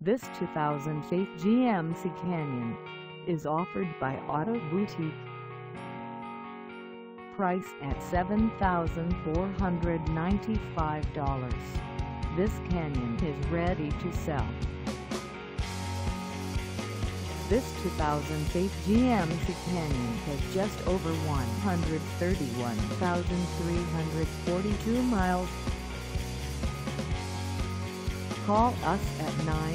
This 2008 GMC Canyon is offered by Auto Boutique. Price at $7,495. This Canyon is ready to sell. This 2008 GMC Canyon has just over 131,342 miles. Call us at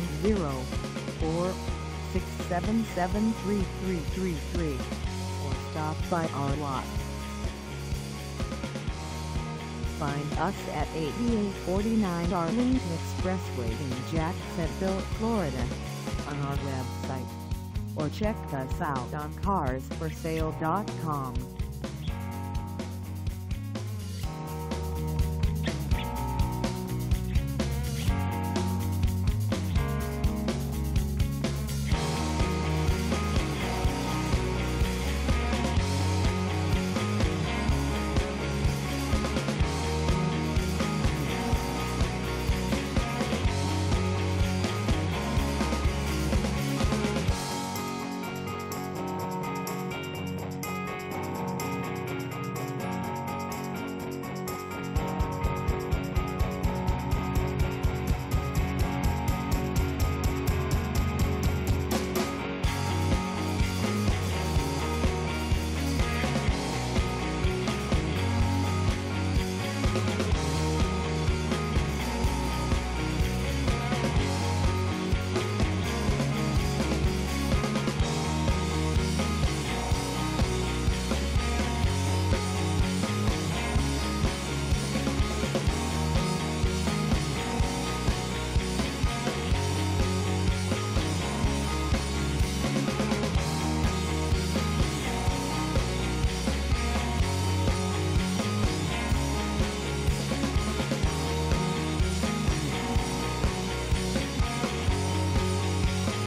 904-677-3333 or stop by our lot. Find us at 8849 Arlington Expressway in Jacksonville, Florida, on our website, or check us out on carsforsale.com.